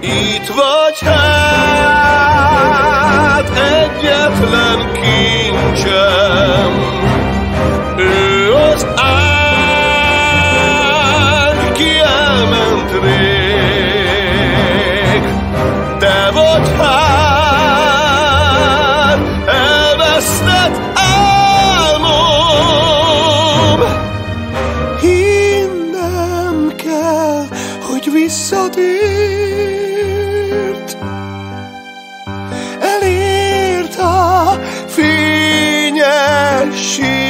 Itt vagy hát egyetlen kincsem, ő az ágy, ki elment rég. Te vagy hát elvesztett álmom. Hinnem kell, hogy visszatért, elért a fényes